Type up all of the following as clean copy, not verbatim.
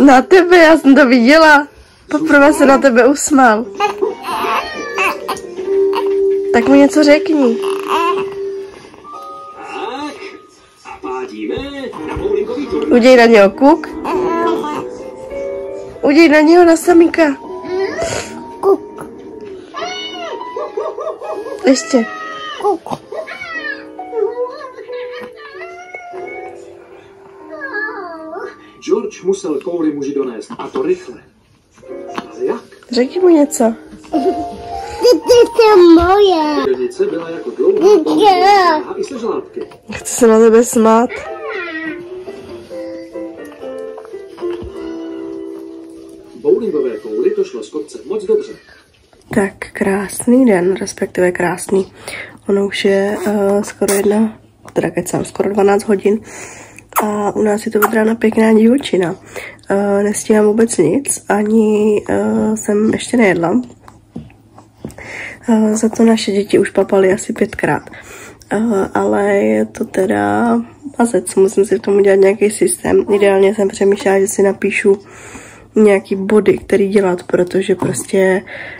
Na tebe, já jsem to viděla. Poprvé se na tebe usmál. Tak mu něco řekni. Uděj na něho kuk. Uděj na něho na samíka. Kuk. Ještě. Kuk. George musel kouli muži donést, a to rychle. Ale jak? Řekni mu něco. To je moje. Silnice byla jako dlouhá a i se žlátky. Chci se na tebe smát. Bowlingové kouli to šlo z kopce moc dobře. Tak, krásný den, respektive krásný. Ono už je skoro skoro 12 hodin. A u nás je to od rána pěkná divočina. Nestíhám vůbec nic, ani jsem ještě nejedla. Za to naše děti už papaly asi 5krát. Ale je to teda mazec, musím si v tom udělat nějaký systém. Ideálně jsem přemýšlela, že si napíšu nějaký body, který dělat, protože prostě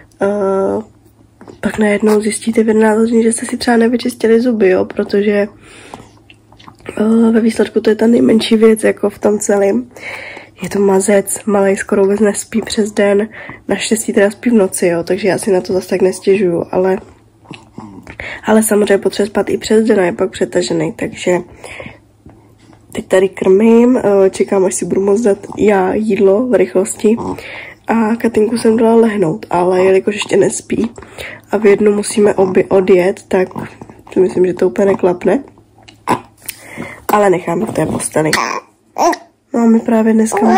pak najednou zjistíte v 11 hodin, že jste si třeba nevyčistili zuby, jo, protože ve výsledku to je ta nejmenší věc jako v tom celém. Je to mazec, malej skoro vůbec nespí přes den, naštěstí teda spí v noci, jo, takže já si na to zase tak nestěžuju, ale samozřejmě potřebuje spát i přes den a je pak přetažený, takže teď tady krmím, čekám, až si budu moct dát já jídlo v rychlosti a Katinku jsem dala lehnout, ale jelikož ještě nespí a v jednu musíme odjet, tak si myslím, že to úplně neklapne, ale necháme v té posteli. No my právě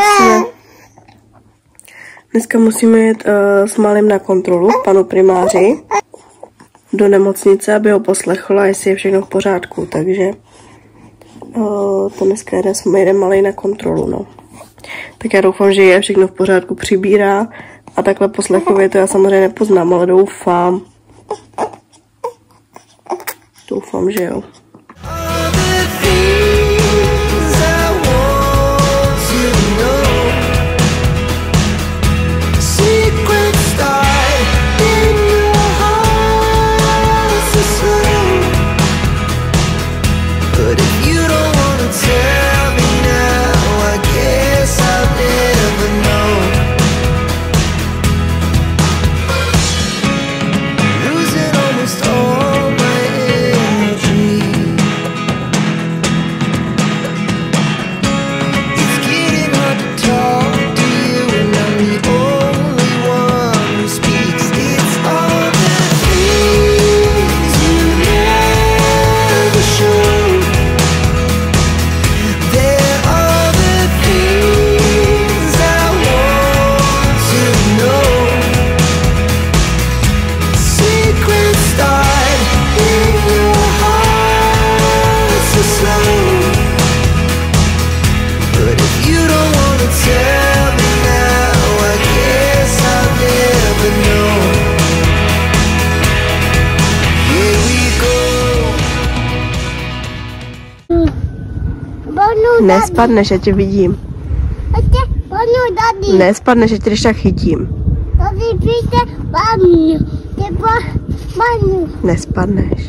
dneska musíme jet s malým na kontrolu k panu primáři do nemocnice, aby ho poslechla, jestli je všechno v pořádku, takže to dneska jede malej na kontrolu, no. Tak já doufám, že je všechno v pořádku, přibírá a takhle poslechově to já samozřejmě nepoznám, ale doufám, že jo. Nespadneš, já tě vidím. Nespadneš, já tě když tak chytím. Nespadneš.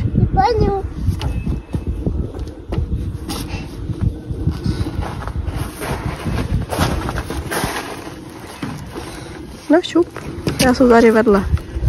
No šup, já jsem tady vedle.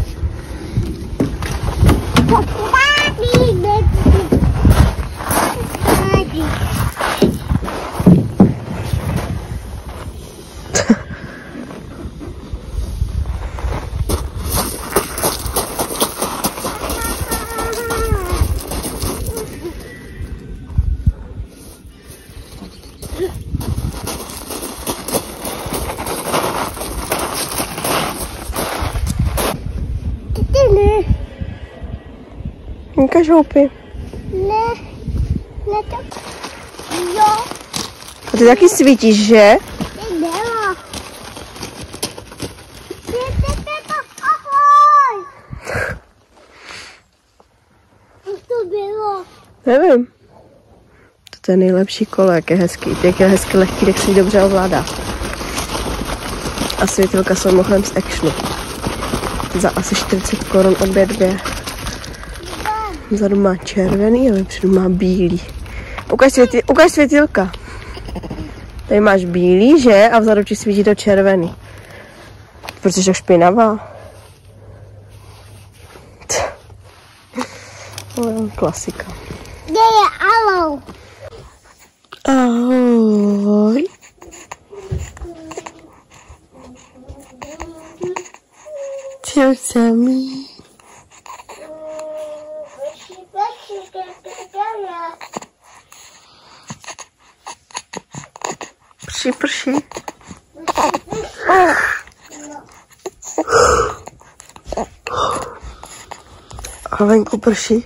Ukaž houpy. Ne to. Jo. A ty taky svítíš, že? Nedělá. Ahoj. Jak to bylo? Nevím. To je nejlepší kolo, jak je hezký. Jak je hezky lehký, tak si ji dobře ovládá. A světilka jsou mimochodem z Actionu. Za asi 40 korun obě dvě. Vzadu má červený a vepředu má bílý. Ukaž světilka. Tady máš bílý, že? A vzadu ti svítí to červený. Proč jsi tak špinavá? Klasika. Kde je Alou? Ahoj. Čau samý. Prší. A venku prší.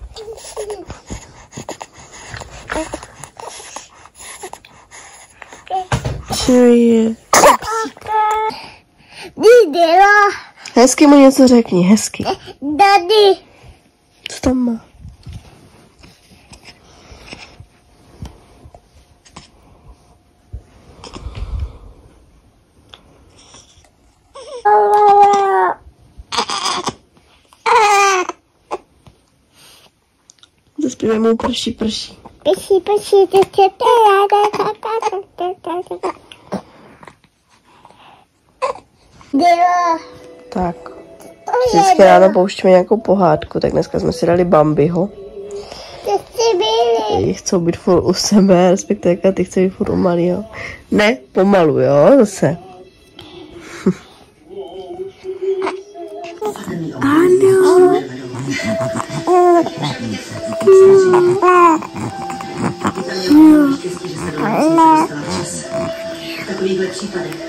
Co je? Dídela. Hezky mu něco řekni, hezky. Daddy. Co tam má? Zaspívej mu prší. Prší. Tak. Vždycky ráno pouštíme nějakou pohádku, tak dneska jsme si dali Bambiho. Ty chcou být furt u sebe, respektive ty chce být furt u malýho. Ne, pomalu, jo, zase. Ano. takovýchhle případech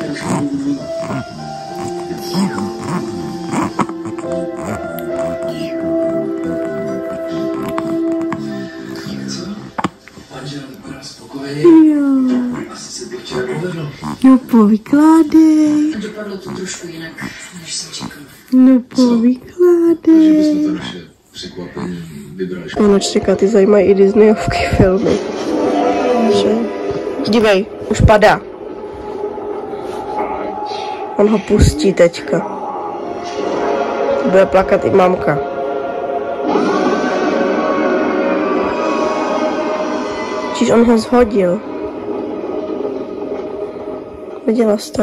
manžel vypadá spokojený. Asi se to včera povedlo. No povykládej. Dopadlo to trošku jinak, než jsem čekal. No povykládej. Že bychom to naše překvapení vybrali. Nočníka, ty zajímají i Disneyovky filmy. Že? Dívej, už padá. On ho pustí teďka. Bude plakat i mamka. Čiž on ho zhodil. Viděla jsi to?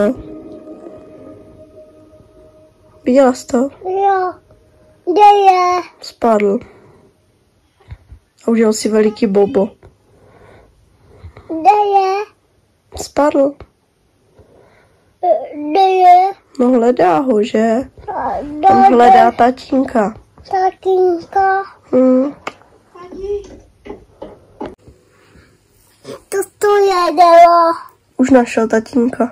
Viděla jsi to? Jo. Kde je? Spadl. A udělal si veliký bobo. Kde je? Spadl. Kde je? No hledá ho, že? Kde On hledá tatínka. tatínka? To jedelo. Už našel tatínka.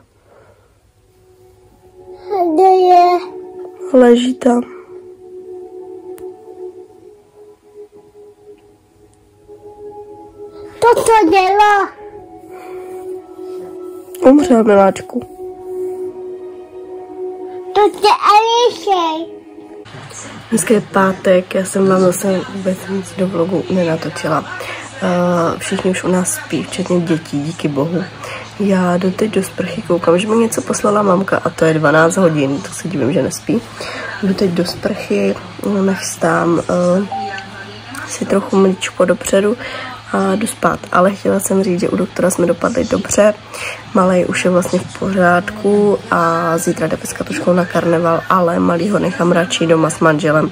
Kde je? Leží tam. Co dělá? Umřel, miláčku. To je Elišej. Dneska je pátek, já jsem vám zase vůbec nic do vlogu nenatočila. Všichni už u nás spí, včetně dětí, díky bohu. Já doteď do sprchy koukám, že mi něco poslala mamka a to je 12 hodin, to se divím, že nespí. Doteď do sprchy nachystám si trochu mlíčko dopředu a jdu spát. Ale chtěla jsem říct, že u doktora jsme dopadli dobře. Malej už je vlastně v pořádku a zítra jde bez katuškou na karneval, ale malýho nechám radši doma s manželem.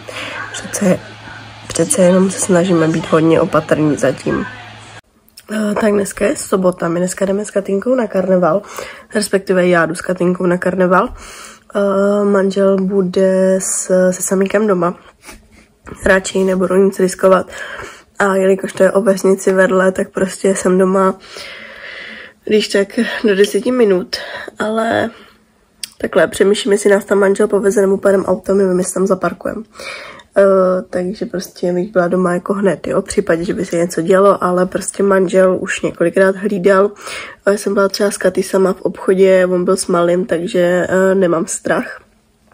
Přece jenom se snažíme být hodně opatrní zatím. Tak dneska je sobota, my dneska jdeme s Katýnkou na karneval, respektive já jdu s Katýnkou na karneval. Manžel bude se Samíkem doma, radši nebudu nic riskovat. A jelikož to je o vesnici vedle, tak prostě jsem doma, když tak do 10 minut, ale takhle přemýšlím, jestli nás tam manžel poveze nebo pojedeme autem, nevím, jestli tam zaparkujeme. Takže prostě bych byla doma jako hned, jo, v případě, že by se něco dělo, ale prostě manžel už několikrát hlídal. Já jsem byla třeba s Katy sama v obchodě, on byl s malým, takže nemám strach.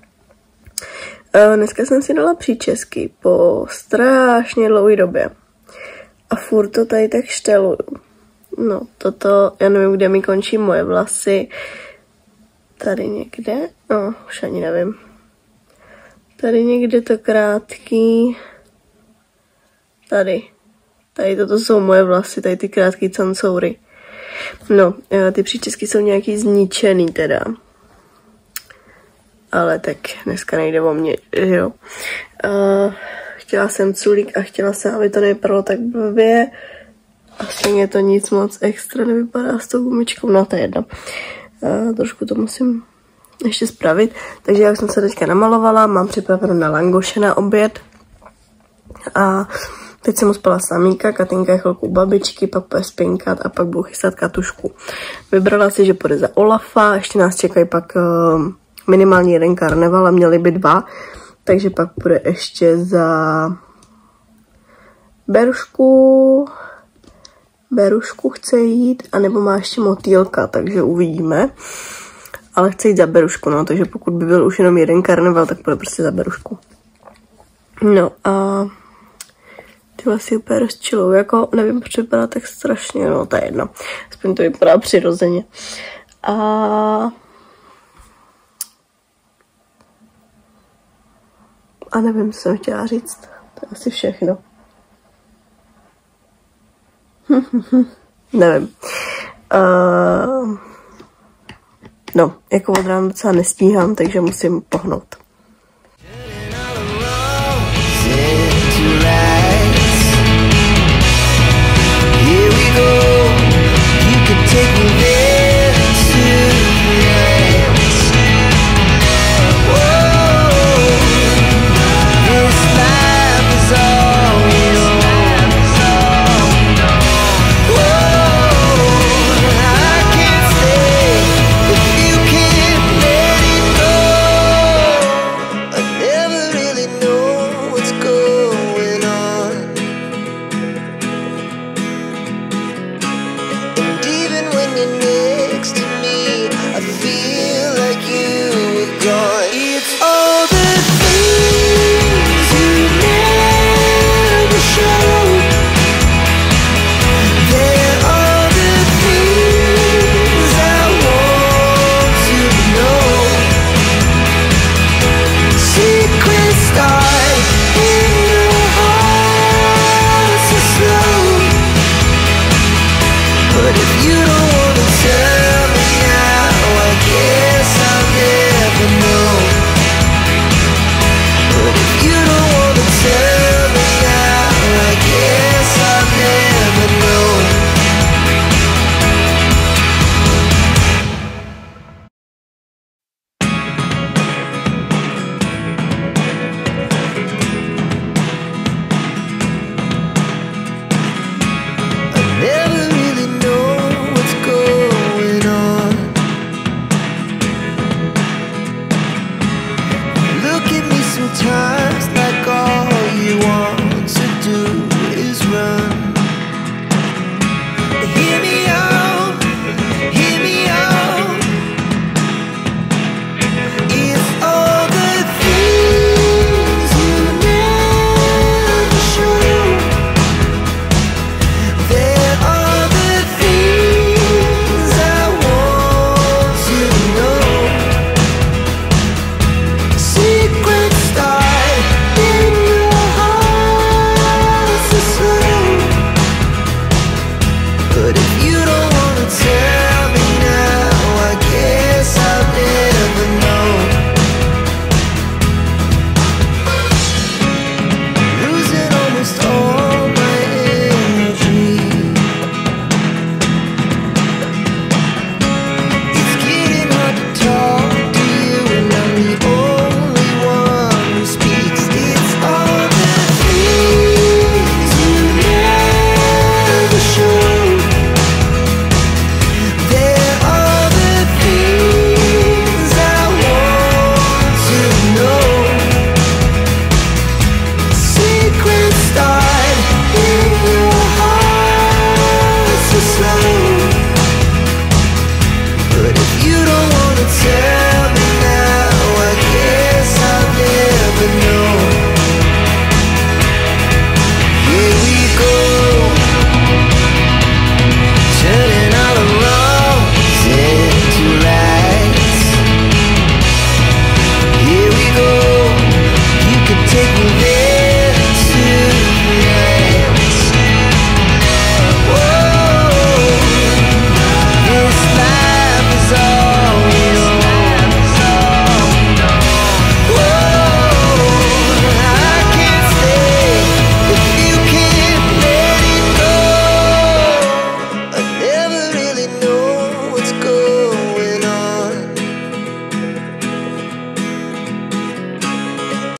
Dneska jsem si dala příčesky po strašně dlouhé době. A furt to tady tak šteluju. No, toto, já nevím, kde mi končí moje vlasy. tady někde, no, už ani nevím. Tady někde to krátký, tady toto jsou moje vlasy, tady ty krátký cancoury. No, ty příčesky jsou nějaký zničený teda. Ale tak dneska nejde o mě, že jo. Chtěla jsem culík a chtěla jsem, aby to nevypadalo tak blbě. Asi mě to nic moc extra nevypadá s tou gumičkou, no to je jedno. Trošku to musím ještě spravit. Takže jak jsem se teďka namalovala, mám připraveno na langoše na oběd. A teď jsem uspala samíka, Katinka je chvilku u babičky, pak bude spinkat a pak budu chystat Katušku. Vybrala si, že půjde za Olafa, ještě nás čekají pak minimálně jeden karneval a měly by 2, takže pak půjde ještě za Berušku chce jít, anebo má ještě motýlka, takže uvidíme. Ale chce jít za Berušku, no, takže pokud by byl už jenom jeden karneval, tak půjde prostě za Berušku. No a ty vlastně úplně rozčilou, jako nevím, proč vypadá tak strašně, no to je jedno. Aspoň to vypadá přirozeně. A nevím, co jsem chtěla říct. To je asi všechno. Nevím. No, jako od rána docela nestíhám, takže musím pohnout.